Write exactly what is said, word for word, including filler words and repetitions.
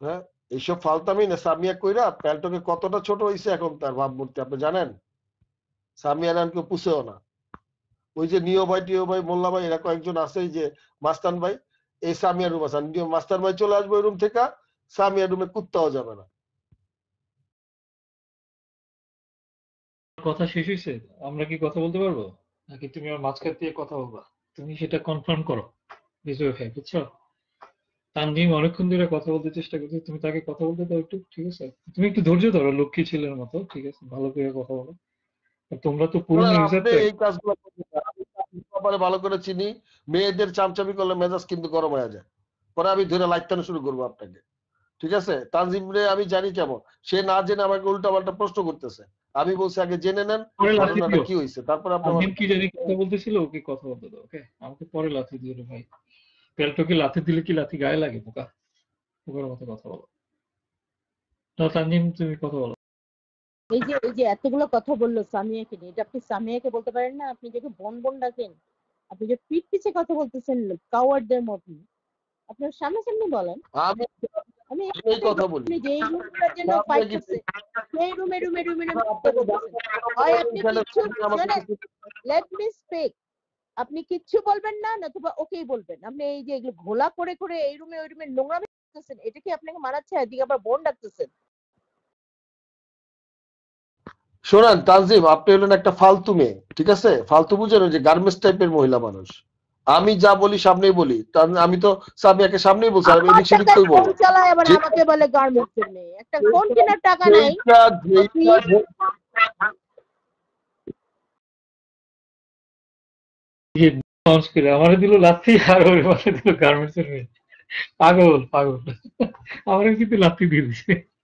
হ্যাঁ, এইসব ফালতামি না। সামিয়া কইরা প্যান্টকে কতটা ছোট হইছে এখন তার ভাবমূর্তি আপনি জানেন? সামিয়া নানকে পুষেও না। ওই যে নিও ভাই টিও ভাই মোল্লা ভাই এরা কয়েকজন আছে যে মাস্তান ভাই, এই সামিয়া রুম আছে, মাস্তান ভাই চলে আসবে ওই রুম থেকে, সামিয়া রুমে কুত্তাও যাবে না। কথা শেষ হয়েছে? আমরা কি কথা বলতে পারবো নাকি তুমি আমার মাঝখান দিয়ে কথা বলবা? তুমি সেটা কনফার্ম করো। বিজয় ভাই বুঝছো, তানজিম অনেকক্ষণ ধরে কথা বলতে চেষ্টা করছে, তুমি তাকে কথা বলতে দাও একটু, ঠিক আছে? তুমি একটু ধৈর্য ধরো, লক্ষ্মী ছেলের মতো, ঠিক আছে? ভালো করে কথা বলো। আর তোমরা তো পুরনো ইউজার আপনি তো। এই কাজগুলো করবেন না। আমি তানজিমের ব্যাপারে ভালো করে চিনি, মেয়েদের চামচামি করলে মেজাজ কিন্তু গরম হয়ে যায়, পরে আমি ধরে লাইটানো শুরু করবো আপনাকে, ঠিক আছে? তানজিম রে আমি জানি কেমন, সে না জেনে আমাকে উল্টা পাল্টা প্রশ্ন করতেছে। আমি বলছি আগে জেনে নেন পরে লাথি ঘটনাটা দিও। কি হয়েছে, তারপরে আপনি আমার তানজিম কি জানি কথা বলতেছিল, ওকে কথা বলতে দাও। ওকে, আমাকে পরে লাথি দিও রে ভাই। পেলটোকে লাথি দিলে কি লাথি গায়ে লাগে? বোকা বোকার মতো কথা বলো। না তানজিম, তুমি কথা বলো। এই যে এই যে এতগুলো কথা বললো সামিয়াকে নিয়ে, এটা আপনি সামিয়াকে বলতে পারেন না? আপনি যাকে বোন বোন ডাকেন, আপনি যে পিঠ পিছে কথা বলতেছেন কাওয়ার্ডদের মতো, আপনার সামনাসামনি বলেন। আমি আমি এই কথা বলি। আপনি যেই রুমটার জন্য ফাইট করছে সেই রুমে রুমে রুমে রুমে কথা বলতেছেন। হয় আপনি কিচ্ছু লেট মি স্পিক, আপনি কিচ্ছু বলবেন না, নতুবা ওকেই বলবেন। আপনি এই যে এগুলো ঘোলা করে করে এই রুমে ওই রুমে নোংরামি করতেছেন, এটা কি আপনাকে মানাচ্ছে? এদিকে আবার বোন ডাকতেছেন। শোনান তানজিম, আপনি হলেন একটা ফালতু মেয়ে, ঠিক আছে? ফালতু বুঝেন, ওই যে গার্মেন্টস টাইপের মহিলা মানুষ। আমি যা বলি সামনেই বলি, আমি তো সামিয়াকে সামনেই বলছি, আমি এদিক সেদিক কই বলবো। ফোন চালায় আবার আমাকে বলে গার্মেন্টস এর মেয়ে। একটা ফোন কেনার টাকা নাই। আমার দিল লাথি আর ওই মাসে দিল গার্মেন্টস এর মেয়ে। পাগল পাগল, আমার কিন্তু লাথি দিয়ে দিছে।